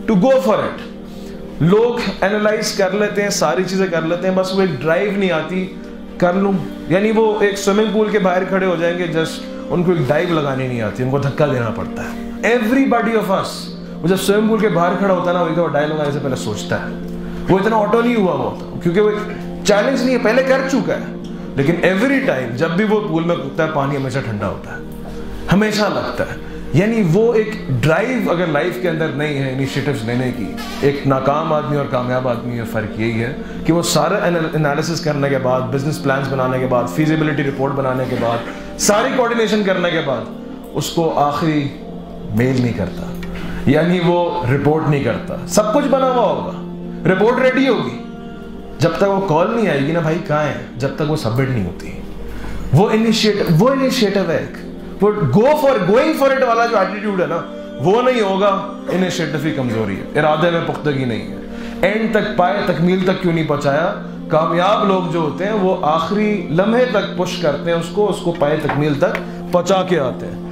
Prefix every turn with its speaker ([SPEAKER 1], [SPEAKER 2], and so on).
[SPEAKER 1] To go for it. لوگ analyse کر لیتے ہیں, ساری چیزیں کر لیتے ہیں, بس وہ ایک ڈرائیو نہیں آتی کر لوں. یعنی وہ ایک سوئمنگ پول کے باہر کھڑے ہو جائیں گے, جسٹ ان کو ایک ڈائیو لگانی نہیں آتی, ان کو دھکا دینا پڑتا ہے. ایوری باڈی آف اس, وہ جب سوئمنگ پول کے باہر کھڑا ہوتا ہے نا, وہ ڈائیو لگانے سے پہلے سوچتا ہے. وہ اتنا آٹو نہیں ہوا ہوتا کیونکہ وہ چیلنج نہیں ہے, پہلے کر چکا ہے. لیکن ایوری ٹائم جب بھی وہ پول میں کودتا ہے, پانی ہمیشہ ٹھنڈا ہوتا ہے, ہمیشہ لگتا ہے. یعنی وہ ایک ڈرائیو اگر لائف کے اندر نہیں ہے انیشیٹوز لینے کی, ایک ناکام آدمی اور کامیاب آدمی میں فرق یہی ہے کہ وہ سارا انالیسس کرنے کے بعد, بزنس پلانس بنانے کے بعد, فیزیبلٹی رپورٹ بنانے کے بعد, ساری کوآرڈینیشن کرنے کے بعد اس کو آخری میل نہیں کرتا, یعنی وہ رپورٹ نہیں کرتا. سب کچھ بنا ہوا ہوگا, رپورٹ ریڈی ہوگی, جب تک وہ کال نہیں آئے گی نا بھائی کہاں ہے, جب تک وہ سبمٹ نہیں ہوتی. وہ انیشیٹو ہے, وہ گوئنگ فار اٹ والا جو ایٹیٹیوڈ ہے نا, وہ نہیں ہوگا, انیشیٹو ہی کمزوری ہے, ارادے میں پختگی نہیں ہے. اینڈ تک پائے تکمیل تک کیوں نہیں پہنچایا. کامیاب لوگ جو ہوتے ہیں وہ آخری لمحے تک پش کرتے ہیں اس کو پائے تکمیل تک پہنچا کے آتے ہیں.